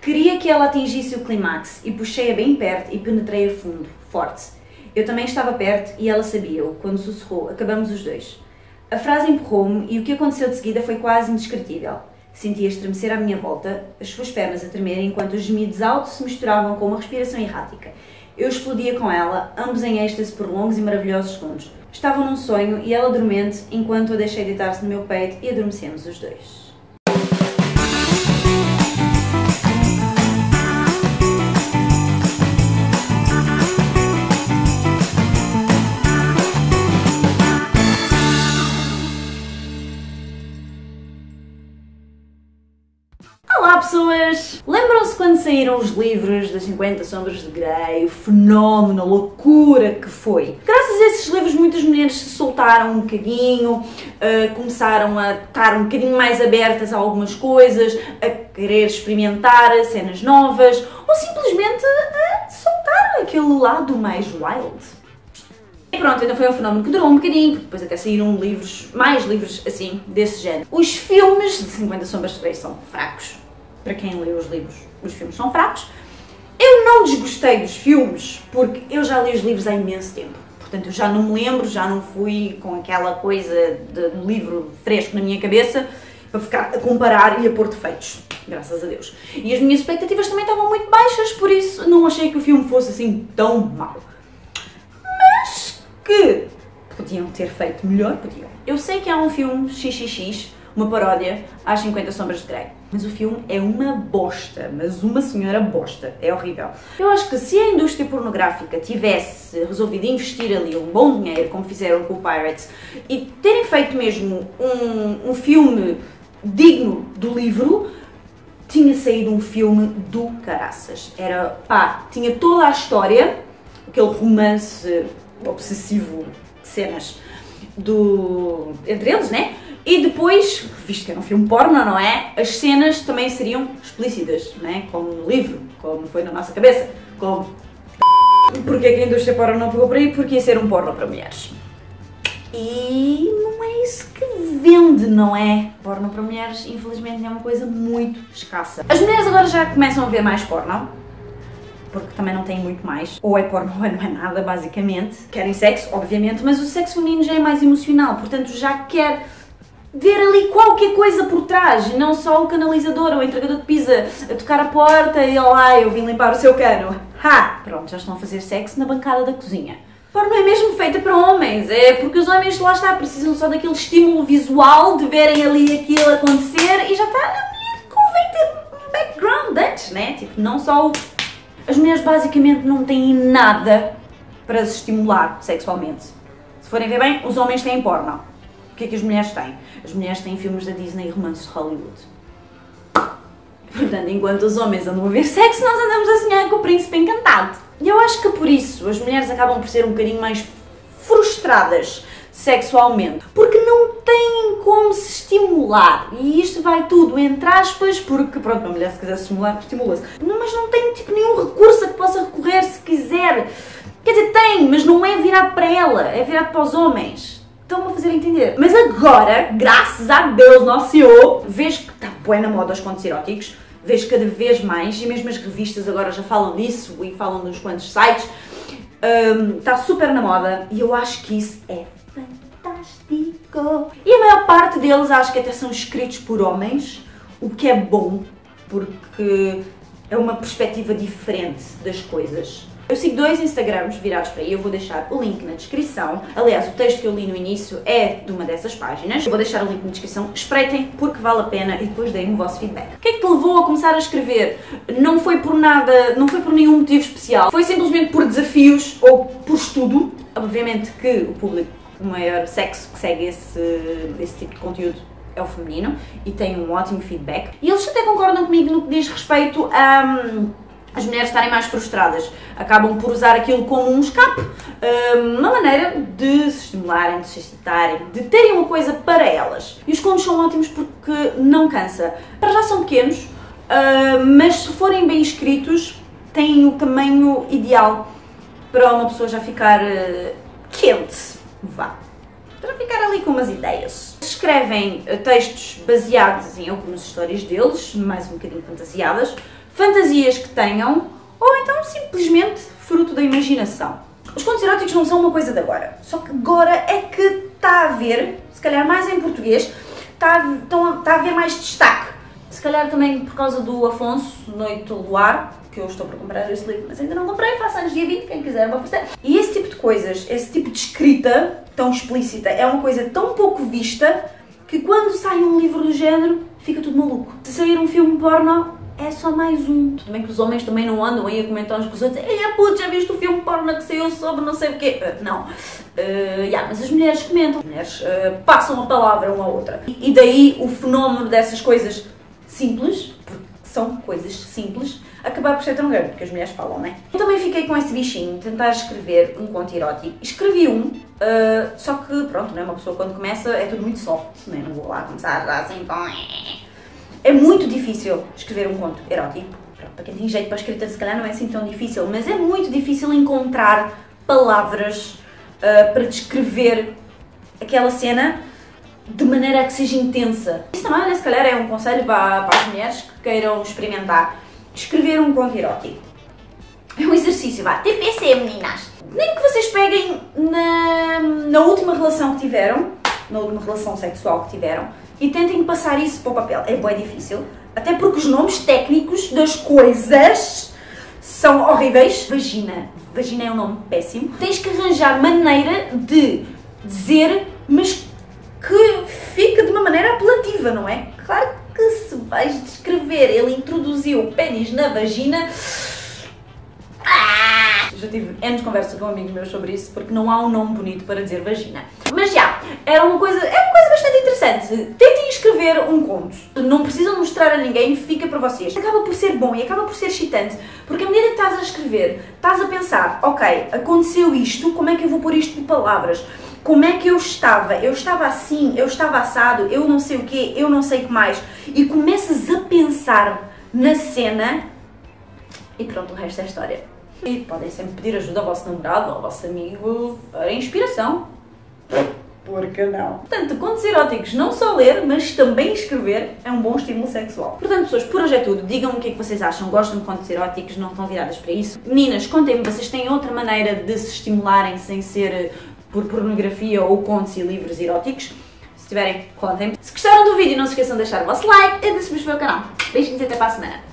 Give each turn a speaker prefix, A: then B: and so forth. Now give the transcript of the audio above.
A: Queria que ela atingisse o clímax e puxei-a bem perto e penetrei a fundo, forte. Eu também estava perto e ela sabia-o. Quando sussurrou, acabamos os dois. A frase empurrou-me e o que aconteceu de seguida foi quase indescritível. Sentia estremecer à minha volta, as suas pernas a tremer enquanto os gemidos altos se misturavam com uma respiração errática. Eu explodia com ela, ambos em êxtase por longos e maravilhosos segundos. Estava num sonho e ela dormente enquanto a deixei deitar-se no meu peito e adormecemos os dois. Olá pessoas! Lembram-se quando saíram os livros das 50 Sombras de Grey, o fenómeno, a loucura que foi? Graças a esses livros muitas mulheres se soltaram um bocadinho, começaram a estar um bocadinho mais abertas a algumas coisas, a querer experimentar cenas novas ou simplesmente a soltar aquele lado mais wild. E pronto, então foi um fenómeno que durou um bocadinho, porque depois até saíram livros, mais livros assim, desse género. Os filmes de 50 Sombras de Grey são fracos. Para quem lê os livros, os filmes são fracos. Eu não desgostei dos filmes, porque eu já li os livros há imenso tempo. Portanto, eu já não me lembro, já não fui com aquela coisa do livro fresco na minha cabeça para ficar a comparar e a pôr defeitos, graças a Deus. E as minhas expectativas também estavam muito baixas, por isso não achei que o filme fosse assim tão mau. Mas que podiam ter feito melhor, podiam. Eu sei que há um filme XXX, uma paródia às 50 Sombras de Grey. Mas o filme é uma bosta, mas uma senhora bosta, é horrível. Eu acho que se a indústria pornográfica tivesse resolvido investir ali um bom dinheiro, como fizeram com o Pirates, e terem feito mesmo um filme digno do livro, tinha saído um filme do caraças. Era, pá, tinha toda a história, aquele romance obsessivo, cenas entre eles, né? E depois, visto que era um filme porno, não é? As cenas também seriam explícitas, né? Como no livro, como foi na nossa cabeça, como... Porquê que a indústria porno não pegou por aí? Porque ia ser um porno para mulheres. E não é isso que vende, não é? Porno para mulheres, infelizmente, é uma coisa muito escassa. As mulheres agora já começam a ver mais porno, porque também não têm muito mais. Ou é porno ou não é nada, basicamente. Querem sexo, obviamente, mas o sexo feminino já é mais emocional, portanto já quer ver ali qualquer coisa por trás, não só o canalizador ou o entregador de pizza a tocar a porta e olá, eu vim limpar o seu cano. Ha! Pronto, já estão a fazer sexo na bancada da cozinha. Porno é mesmo feita para homens, é porque os homens, lá está, precisam só daquele estímulo visual de verem ali aquilo acontecer e já está, a mulher convém ter um background antes, né? Tipo, não só o... As mulheres basicamente não têm nada para se estimular sexualmente. Se forem ver bem, os homens têm porno. O que é que as mulheres têm? As mulheres têm filmes da Disney e romances de Hollywood. Portanto, enquanto os homens andam a ver sexo, nós andamos a sonhar com o príncipe encantado. E eu acho que por isso as mulheres acabam por ser um bocadinho mais frustradas sexualmente, porque não têm como se estimular. E isto vai tudo entre aspas, porque pronto, uma mulher se quiser se estimular, estimula-se. Mas não tem tipo nenhum recurso a que possa recorrer se quiser. Quer dizer, tem, mas não é virado para ela, é virado para os homens. Estão-me a fazer entender. Mas agora, graças a Deus, nosso Senhor, vejo que está bué na moda os contos eróticos, vejo cada vez mais, e mesmo as revistas agora já falam disso e falam nos quantos sites, está super na moda e eu acho que isso é fantástico. E a maior parte deles acho que até são escritos por homens, o que é bom, porque é uma perspectiva diferente das coisas. Eu sigo 2 Instagrams virados para aí, eu vou deixar o link na descrição. Aliás, o texto que eu li no início é de uma dessas páginas. Eu vou deixar o link na descrição, espreitem porque vale a pena e depois deem-me o vosso feedback. O que é que te levou a começar a escrever? Não foi por nada, não foi por nenhum motivo especial. Foi simplesmente por desafios ou por estudo. Obviamente que o público, o maior sexo que segue esse tipo de conteúdo é o feminino e tem um ótimo feedback. E eles até concordam comigo no que diz respeito a... as mulheres estarem mais frustradas, acabam por usar aquilo como um escape, uma maneira de se estimularem, de se excitarem, de terem uma coisa para elas. E os contos são ótimos porque não cansa. Para já são pequenos, mas se forem bem escritos, têm o tamanho ideal para uma pessoa já ficar quente, vá. Para ficar ali com umas ideias. Escrevem textos baseados em algumas histórias deles, mais um bocadinho fantasiadas, fantasias que tenham, ou então simplesmente fruto da imaginação. Os contos eróticos não são uma coisa de agora, só que agora é que está a haver, se calhar mais em português, está a haver mais destaque. Se calhar também por causa do Afonso, Noite do Luar, que eu estou para comprar este livro, mas ainda não comprei, faço anos dia 20, quem quiser me oferecer. E esse tipo de coisas, esse tipo de escrita tão explícita, é uma coisa tão pouco vista, que quando sai um livro do género, fica tudo maluco. Se sair um filme porno, é só mais um. Tudo bem que os homens também não andam aí a comentar uns com os outros, ei, puto, já viste o filme porno que saiu sobre não sei o quê? Não. Mas as mulheres comentam, as mulheres passam a palavra uma à outra. E daí o fenómeno dessas coisas simples, porque são coisas simples, acabar por ser tão grande, porque as mulheres falam, não é? Eu também fiquei com esse bichinho de tentar escrever um conto erótico. Escrevi um, só que, pronto, não é? Uma pessoa quando começa é tudo muito soft, não é? Não vou lá começar já assim com... É muito difícil escrever um conto erótico. Pronto, para quem tem jeito para a escrita, se calhar não é assim tão difícil, mas é muito difícil encontrar palavras para descrever aquela cena de maneira que seja intensa. Isso também, olha, se calhar é um conselho para as mulheres que queiram experimentar. Escrever um conto erótico. É um exercício, vá. TPC, meninas. Nem que vocês peguem na última relação que tiveram, na última relação sexual que tiveram, e tentem passar isso para o papel. É bem difícil, até porque os nomes técnicos das coisas são horríveis. Vagina. Vagina é um nome péssimo. Tens que arranjar maneira de dizer, mas que fica de uma maneira apelativa, não é? Claro que se vais descrever, ele introduziu o pênis na vagina... Já tive N conversas com amigos meus sobre isso, porque não há um nome bonito para dizer vagina. Mas já, é uma coisa bastante interessante. Tentem escrever um conto. Não precisam mostrar a ninguém, fica para vocês. Acaba por ser bom e acaba por ser excitante, porque à medida que estás a escrever, estás a pensar, ok, aconteceu isto, como é que eu vou pôr isto por palavras? Como é que eu estava? Eu estava assim, eu estava assado, eu não sei o quê, eu não sei o que mais. E começas a pensar na cena e pronto, o resto é história. E podem sempre pedir ajuda ao vosso namorado ou ao vosso amigo para inspiração. Por que não? Portanto, contos eróticos não só ler, mas também escrever é um bom estímulo sexual. Portanto, pessoas, por hoje é tudo. Digam-me o que é que vocês acham. Gostam de contos eróticos? Não estão viradas para isso? Meninas, contem-me, vocês têm outra maneira de se estimularem sem ser por pornografia ou contos e livros eróticos? Se tiverem, contem-me. Se gostaram do vídeo, não se esqueçam de deixar o vosso like e de se inscrever ao canal. Beijinhos e até para a semana.